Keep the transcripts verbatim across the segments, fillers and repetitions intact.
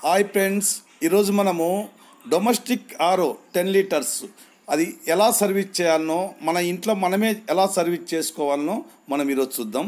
Hi friends, ఈరోజు మనము domestic ఆరో టెన్ లీటర్స్ అది ఎలా సర్వీస్ చేయాలనో, మన ఇంట్లో మనమే ఎలా సర్వీస్ చేసుకోవాలనో మనం ఈరోజు చూద్దాం.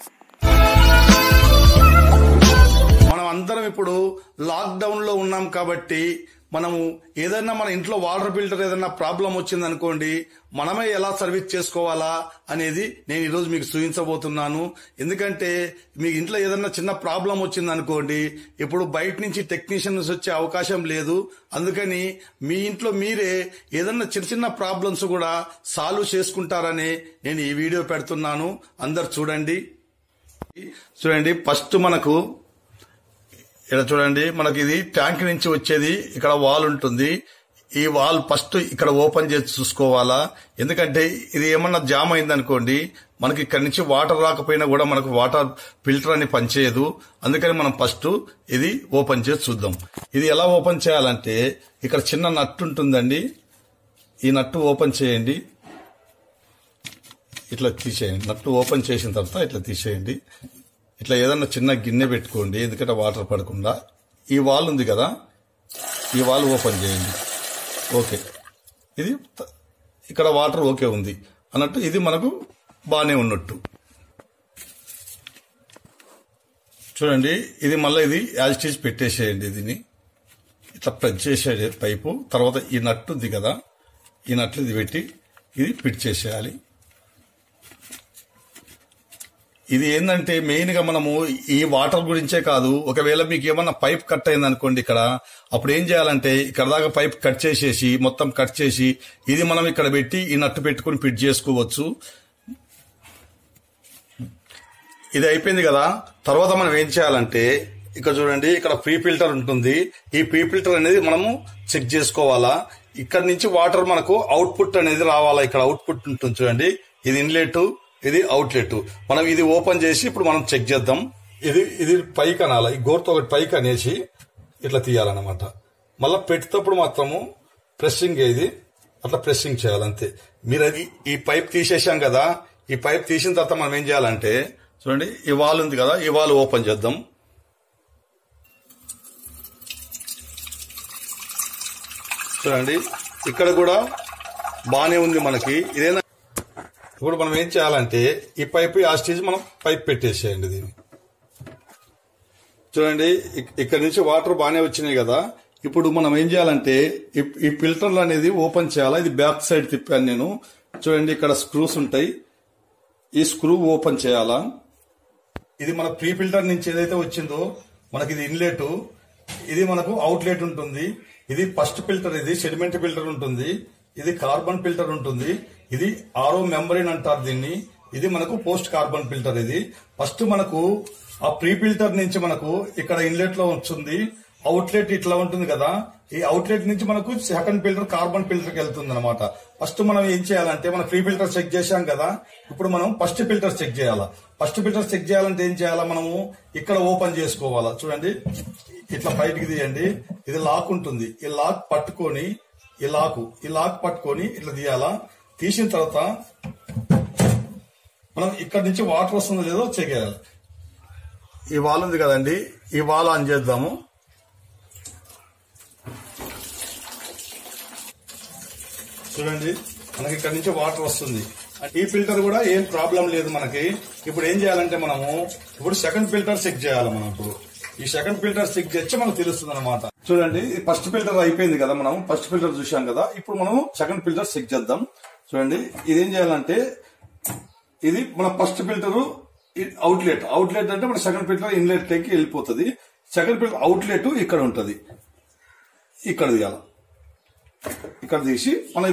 మనం అందరం ఇప్పుడు లాక్డౌన్లో ఉన్నాం కాబట్టి మనము ఏదైనా మన ఇంట్లో వాటర్ ఫిల్టర్ ఏదైనా ప్రాబ్లం వచ్చింది అనుకోండి, మనమే ఎలా సర్వీస్ చేసుకోవాలా అనేది నేను ఈరోజు మీకు చూపించబోతున్నాను. ఎందుకంటే మీ ఇంట్లో ఏదైనా చిన్న ప్రాబ్లం వచ్చింది అనుకోండి, ఇప్పుడు బయట నుంచి టెక్నీషియన్స్ వచ్చే అవకాశం లేదు. అందుకని మీ ఇంట్లో మీరే ఏదైనా చిన్న చిన్న ప్రాబ్లమ్స్ కూడా సాల్వ్ చేసుకుంటారని నేను ఈ వీడియో పెడుతున్నాను. అందరు చూడండి చూడండి ఫస్ట్ మనకు ఇక్కడ చూడండి, మనకి ఇది ట్యాంక్ నుంచి వచ్చేది ఇక్కడ వాల్ ఉంటుంది. ఈ వాల్ ఫస్ట్ ఇక్కడ ఓపెన్ చేసి చూసుకోవాలా. ఎందుకంటే ఇది ఏమన్నా జామ్ అయిందనుకోండి, మనకి ఇక్కడ నుంచి వాటర్ రాకపోయినా కూడా మనకు వాటర్ ఫిల్టర్ అని పనిచేయదు. అందుకని మనం ఫస్ట్ ఇది ఓపెన్ చేసి చూద్దాం. ఇది ఎలా ఓపెన్ చేయాలంటే, ఇక్కడ చిన్న నట్టు ఉంటుందండి, ఈ నట్టు ఓపెన్ చేయండి. ఇట్లా తీసేయండి. నట్టు ఓపెన్ చేసిన తర్వాత ఇట్లా తీసేయండి. ఇట్లా ఏదన్నా చిన్న గిన్నె పెట్టుకోండి, ఎందుకంటే వాటర్ పడకుండా. ఈ వాల్ ఉంది కదా, ఈ వాల్ ఓపెన్ చేయండి. ఓకే, ఇది ఇక్కడ వాటర్ ఓకే ఉంది అన్నట్టు, ఇది మనకు బాగానే ఉన్నట్టు. చూడండి, ఇది మళ్ళీ ఇది యాజ్ స్టీజ్ పెట్టేసేయండి. దీన్ని ఇట్లా ప్రెస్ చేసే పైపు తర్వాత ఈ నట్టు ఉంది కదా, ఈ నట్లు ఇది పెట్టి ఇది ఫిట్ చేసేయాలి. ఇది ఏంటంటే మెయిన్ గా మనము ఈ వాటర్ గురించే కాదు, ఒకవేళ మీకు ఏమన్నా పైప్ కట్ అయింది అనుకోండి ఇక్కడ, అప్పుడు ఏం చేయాలంటే ఇక్కడ దాకా పైప్ కట్ చేసేసి మొత్తం కట్ చేసి ఇది మనం ఇక్కడ పెట్టి ఈ నట్టు పెట్టుకుని ఫిట్ చేసుకోవచ్చు. ఇది అయిపోయింది కదా, తర్వాత మనం ఏం చేయాలంటే ఇక్కడ చూడండి, ఇక్కడ ప్రీ ఫిల్టర్ ఉంటుంది. ఈ ప్రీ ఫిల్టర్ అనేది మనము చెక్ చేసుకోవాలా. ఇక్కడ నుంచి వాటర్ మనకు అవుట్పుట్ అనేది రావాలా. ఇక్కడ అవుట్పుట్ ఉంటుంది చూడండి, ఇది ఇన్లెట్, ఇది అవుట్లెట్. మనం ఇది ఓపెన్ చేసి ఇప్పుడు మనం చెక్ చేద్దాం. ఇది ఇది పైకి అనాలి, ఈ గోర్తో ఒకటి పైకి అనేసి ఇట్లా తీయాలన్నమాట. మళ్ళీ పెట్టేటప్పుడు మాత్రము ప్రెస్సింగ్, ఇది అట్లా ప్రెస్సింగ్ చేయాలంతే. మీరు అది ఈ పైప్ తీసేసాం కదా, ఈ పైప్ తీసిన తర్వాత మనం ఏం చేయాలంటే చూడండి, ఈ వాల్ ఉంది కదా, ఈ వాల్ ఓపెన్ చేద్దాం. చూడండి, ఇక్కడ కూడా బానే ఉంది మనకి. ఇదేనా ఇప్పుడు మనం ఏం చేయాలంటే ఈ పైప్ ఆ స్టేజ్ మనం పైప్ పెట్టేసేయండి. దీన్ని చూడండి, ఇక్కడ నుంచి వాటర్ బాగానే వచ్చినాయి కదా. ఇప్పుడు మనం ఏం చేయాలంటే ఈ ఫిల్టర్లు అనేది ఓపెన్ చేయాలా. ఇది బ్యాక్ సైడ్ తిప్పాను నేను. చూడండి, ఇక్కడ స్క్రూస్ ఉంటాయి, ఈ స్క్రూ ఓపెన్ చేయాలా. ఇది మన ప్రీ ఫిల్టర్ నుంచి ఏదైతే వచ్చిందో మనకి ఇది ఇన్లెట్, ఇది మనకు అవుట్లెట్ ఉంటుంది. ఇది ఫస్ట్ ఫిల్టర్, ఇది సెడిమెంట్ ఫిల్టర్ ఉంటుంది, ఇది కార్బన్ ఫిల్టర్ ఉంటుంది, ఇది ఆరో మెంబ్రేన్ అంటారు దీన్ని. ఇది మనకు పోస్ట్ కార్బన్ ఫిల్టర్. ఇది ఫస్ట్ మనకు ఆ ప్రీ ఫిల్టర్ నుంచి మనకు ఇక్కడ ఇన్లెట్ లో వస్తుంది, అవుట్లెట్ ఇట్లా ఉంటుంది కదా. ఈ అవుట్లెట్ నుంచి మనకు సెకండ్ ఫిల్టర్ కార్బన్ ఫిల్టర్ కి వెళ్తుంది అనమాట. ఫస్ట్ మనం ఏం చేయాలంటే, మన ప్రీ ఫిల్టర్ చెక్ చేశాం కదా, ఇప్పుడు మనం ఫస్ట్ ఫిల్టర్ చెక్ చేయాలా. ఫస్ట్ ఫిల్టర్ చెక్ చేయాలంటే ఏం చేయాలా, మనము ఇక్కడ ఓపెన్ చేసుకోవాలా. చూడండి, ఇట్లా బయటికి తీయండి. ఇది లాక్ ఉంటుంది, ఈ లాక్ పట్టుకొని ఈ లాక్ ఈ లాక్ పట్టుకొని ఇట్లా తీయాలా. తీసిన తర్వాత మనం ఇక్కడ నుంచి వాటర్ వస్తుందో లేదో చెక్ చేయాలి. ఈ వాల్ ఉంది కదండి, ఈ వాల్ ఆన్ చేద్దాము. చూడండి, మనకి ఇక్కడ నుంచి వాటర్ వస్తుంది. ఈ ఫిల్టర్ కూడా ఏం ప్రాబ్లం లేదు మనకి. ఇప్పుడు ఏం చేయాలంటే మనము ఇప్పుడు సెకండ్ ఫిల్టర్ చెక్ చేయాలి. మనం ఇప్పుడు ఈ సెకండ్ ఫిల్టర్ చెక్ చేస్తే మనకు తెలుస్తుంది అనమాట. చూడండి, ఫస్ట్ ఫిల్టర్ అయిపోయింది కదా, మనం ఫస్ట్ ఫిల్టర్ చూసాం కదా. ఇప్పుడు మనం సెకండ్ ఫిల్టర్ చెక్ చేద్దాం. చూడండి, ఇదేం చేయాలంటే ఇది మన ఫస్ట్ ఫిల్టర్ అవుట్లెట్. అవుట్లెట్ అంటే మన సెకండ్ ఫిల్టర్ ఇన్లెట్ లోకి వెళ్ళిపోతుంది. సెకండ్ ఫిల్టర్ అవుట్లెట్ ఇక్కడ ఉంటుంది, ఇక్కడ తీయాలి. ఇక్కడ తీసి మన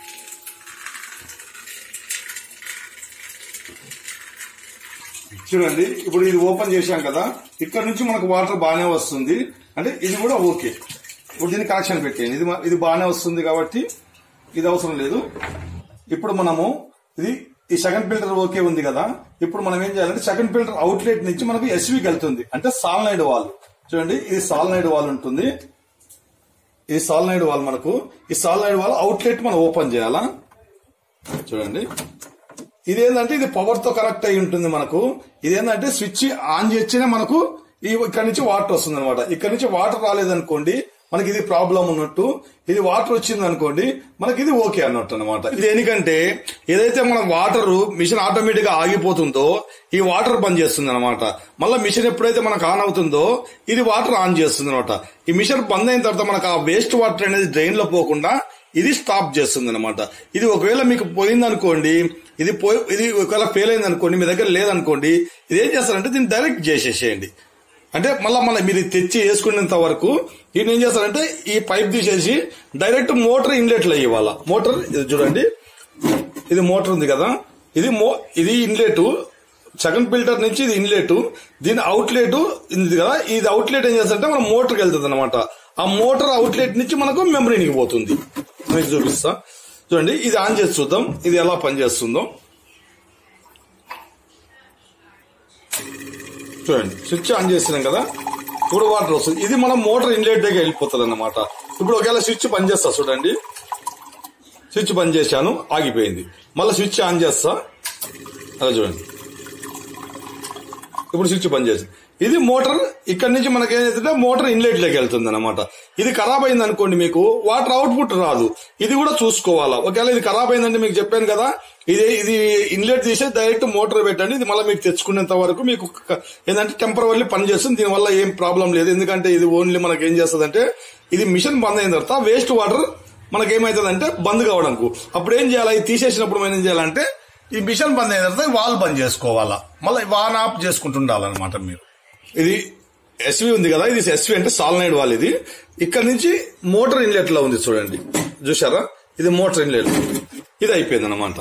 చూడండి, ఇప్పుడు ఇది ఓపెన్ చేశాం కదా, ఇక్కడ నుంచి మనకు వాటర్ బాగానే వస్తుంది. అంటే ఇది కూడా ఓకే. ఇప్పుడు దీన్ని కనెక్షన్ పెట్టేయండి. ఇది ఇది బాగానే వస్తుంది కాబట్టి ఇది అవసరం లేదు. ఇప్పుడు మనము ఇది ఈ సెకండ్ ఫిల్టర్ ఓకే ఉంది కదా. ఇప్పుడు మనం ఏం చేయాలంటే సెకండ్ ఫిల్టర్ అవుట్లెట్ నుంచి మనకు ఎస్వీకి వెళ్తుంది, అంటే సాల్నైడ్ వాల్. చూడండి, ఇది సాల్నైడ్ వాల్ ఉంటుంది. ఇది సాల్నైడ్ వాల్. మనకు ఈ సాల్నైడ్ వాల్ అవుట్లెట్ మనం ఓపెన్ చేయాలా. చూడండి, ఇదేంటంటే ఇది పవర్ తో కనెక్ట్ అయి ఉంటుంది మనకు. ఇదేంటంటే స్విచ్ ఆన్ చేస్తేనే మనకు ఈ ఇక్కడ నుంచి వాటర్ వస్తుంది అనమాట. ఇక్కడ నుంచి వాటర్ రాలేదనుకోండి మనకి ఇది ప్రాబ్లం ఉన్నట్టు, ఇది వాటర్ వచ్చింది అనుకోండి మనకి ఇది ఓకే అన్నట్టు అనమాట. ఇది దేనికంటే ఏదైతే మన వాటర్ మిషన్ ఆటోమేటిక్ గా ఆగిపోతుందో ఈ వాటర్ బంద్ చేస్తుంది అనమాట. మళ్ళీ మిషన్ ఎప్పుడైతే మనకు ఆన్ అవుతుందో ఇది వాటర్ ఆన్ చేస్తుంది అనమాట. ఈ మిషన్ బంద్ అయిన తర్వాత మనకు ఆ వేస్ట్ వాటర్ అనేది డ్రైన్ లో పోకుండా ఇది స్టాప్ చేస్తుంది అనమాట. ఇది ఒకవేళ మీకు పోయిందనుకోండి, ఇది పోయి ఇది ఒకవేళ ఫెయిల్ అయింది అనుకోండి, మీ దగ్గర లేదనుకోండి, ఇది ఏం చేస్తారంటే దీన్ని డైరెక్ట్ చేసేసేయండి. అంటే మళ్ళీ మళ్ళీ మీరు తెచ్చి వేసుకునేంత వరకు ఈయన ఏం చేస్తారంటే ఈ పైప్ తీసేసి డైరెక్ట్ మోటార్ ఇన్లెట్ లో ఇవ్వాల. మోటార్ ఇది చూడండి, ఇది మోటార్ ఉంది కదా, ఇది ఇది ఇన్లెట్, సెకండ్ ఫిల్టర్ నుంచి ఇది ఇన్లెట్, దీని అవుట్లెట్ ఉంది కదా, ఇది అవుట్లెట్ ఏం చేస్తారంటే మన మోటార్కి వెళ్తుంది అనమాట. ఆ మోటార్ అవుట్లెట్ నుంచి మనకు మెమరీనికి పోతుంది. మీకు చూపిస్తా చూడండి, ఇది ఆన్ చేసి చూద్దాం ఇది ఎలా పనిచేస్తుందో. చూడండి స్విచ్ ఆన్ చేసినాం కదా, ఇప్పుడు వాటర్ వస్తుంది. ఇది మనం మోటార్ ఇన్లెట్ దగ్గర వెళ్ళిపోతుంది అన్నమాట. ఇప్పుడు ఒకవేళ స్విచ్ బంద్ చేస్తా చూడండి, స్విచ్ బంద్ చేశాను ఆగిపోయింది. మళ్ళీ స్విచ్ ఆన్ చేస్తా, అలా చూడండి ఇప్పుడు స్విచ్ బంద్ చేసి ఇది మోటార్ ఇక్కడ నుంచి మనకి ఏదైతే మోటార్ ఇన్లెట్ లోకి వెళ్తుంది అనమాట. ఇది ఖరాబ్ అయింది అనుకోండి మీకు వాటర్ అవుట్పుట్ రాదు, ఇది కూడా చూసుకోవాలా. ఒకవేళ ఇది ఖరాబ్ అయిందంటే మీకు చెప్పాను కదా, ఇది ఇది ఇన్లెట్ తీసే డైరెక్ట్ మోటార్ పెట్టండి. ఇది మళ్ళీ మీకు తెచ్చుకునేంత వరకు మీకు ఏంటంటే టెంపరవరీ పని చేస్తుంది. దీనివల్ల ఏం ప్రాబ్లం లేదు, ఎందుకంటే ఇది ఓన్లీ మనకి ఏం చేస్తుంది అంటే ఇది మిషన్ బంద్ అయిన తర్వాత వేస్ట్ వాటర్ మనకేమైతుందంటే బంద్ కావడానికి. అప్పుడు ఏం చేయాలి, ఇది తీసేసినప్పుడు మనం ఏం చేయాలంటే ఈ మిషన్ బంద్ అయిన తర్వాత వాల్ బంద్ చేసుకోవాలా, మళ్ళీ వాన్ ఆఫ్ చేసుకుంటుండాలన్నమాట మీరు. ఇది ఎస్వి ఉంది కదా, ఇది ఎస్వి అంటే సాల్నైడ్ వాల్. ఇది ఇక్కడ నుంచి మోటార్ ఇన్లెట్ లో ఉంది చూడండి, చూసారా ఇది మోటార్ ఇన్లెట్, ఇది అయిపోయింది అనమాట.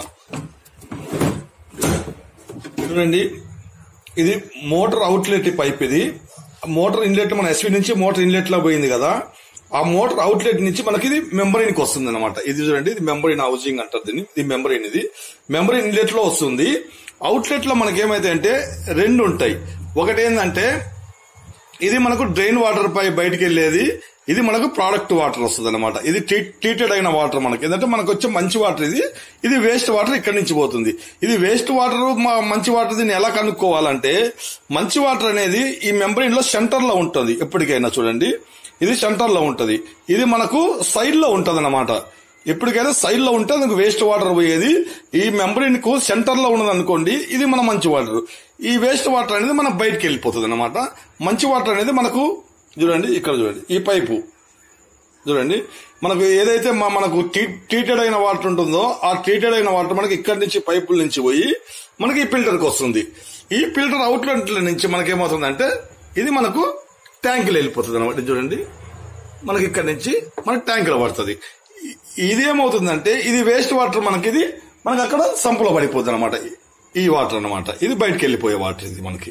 చూడండి ఇది మోటార్ అవుట్లెట్ పైప్, ఇది మోటార్ ఇన్లెట్ మన ఎస్వి నుంచి మోటార్ ఇన్లెట్ లో పోయింది కదా, ఆ మోటార్ అవుట్లెట్ నుంచి మనకి ఇది మెంబ్రెయిన్ కి వస్తుంది అనమాట. ఇది చూడండి ఇది మెంబ్రెయిన్ హౌసింగ్ అంటారు దీన్ని, ఇది మెంబ్రెయిన్, ఇది మెంబ్రెయిన్ ఇన్లెట్ లో వస్తుంది. అవుట్లెట్ లో మనకి ఏమైతే అంటే రెండు ఉంటాయి. ఒకటి ఏంటంటే ఇది మనకు డ్రైన్ వాటర్ పై బయటకు వెళ్లేది, ఇది మనకు ప్రోడక్ట్ వాటర్ వస్తుంది అనమాట. ఇది ట్రీటెడ్ అయిన వాటర్ మనకి ఏంటంటే మనకు వచ్చే మంచి వాటర్, ఇది ఇది వేస్ట్ వాటర్ ఇక్కడి నుంచి పోతుంది. ఇది వేస్ట్ వాటర్ మంచి వాటర్ దీన్ని ఎలా కనుక్కోవాలంటే మంచి వాటర్ అనేది ఈ మెంబ్రెయిన్ లో సెంటర్ లో ఉంటుంది. ఎప్పటికైనా చూడండి ఇది సెంటర్ లో ఉంటది, ఇది మనకు సైడ్ లో ఉంటది అనమాట. ఎప్పటికైనా సైడ్ లో ఉంటే మనకు వేస్ట్ వాటర్ పోయేది. ఈ మెంబ్రెయిన్ కు సెంటర్ లో ఉన్నది అనుకోండి, ఇది మన మంచి వాటర్. ఈ వేస్ట్ వాటర్ అనేది మనకు బయటకు వెళ్ళిపోతుంది అనమాట. మంచి వాటర్ అనేది మనకు చూడండి ఇక్కడ చూడండి ఈ పైపు చూడండి, మనకు ఏదైతే మనకు ట్రీటెడ్ అయిన వాటర్ ఉంటుందో ఆ ట్రీటెడ్ అయిన వాటర్ మనకి ఇక్కడి నుంచి పైపుల నుంచి పోయి మనకి ఈ ఫిల్టర్ కి వస్తుంది. ఈ ఫిల్టర్ అవుట్లెట్ నుంచి మనకేమవుతుందంటే ఇది మనకు ట్యాంకులు వెళ్ళిపోతుంది అనమాట. చూడండి మనకి ఇక్కడ నుంచి మనకి ట్యాంకులో పడుతుంది. ఇదేమవుతుందంటే ఇది వేస్ట్ వాటర్ మనకి ఇది మనకి అక్కడ సంపులో పడిపోతుంది అనమాట. ఈ వాటర్ అనమాట, ఇది బయటకు వెళ్ళిపోయే వాటర్. ఇది మనకి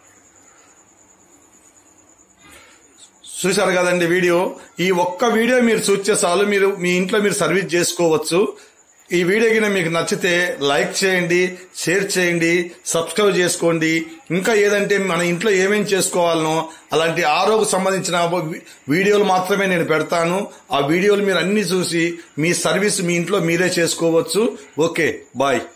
చూసారు కదండి వీడియో. ఈ ఒక్క వీడియో మీరు చూస్తే చాలు, మీరు మీ ఇంట్లో మీరు సర్వీస్ చేసుకోవచ్చు. ఈ వీడియో కింద మీకు నచ్చితే లైక్ చేయండి, షేర్ చేయండి, సబ్స్క్రైబ్ చేసుకోండి. ఇంకా ఏదంటే మన ఇంట్లో ఏమేమి చేసుకోవాలనో అలాంటి ఆరోగ్యకు సంబంధించిన వీడియోలు మాత్రమే నేను పెడతాను. ఆ వీడియోలు మీరు అన్ని చూసి మీ సర్వీస్ మీ ఇంట్లో మీరే చేసుకోవచ్చు. Okay bye.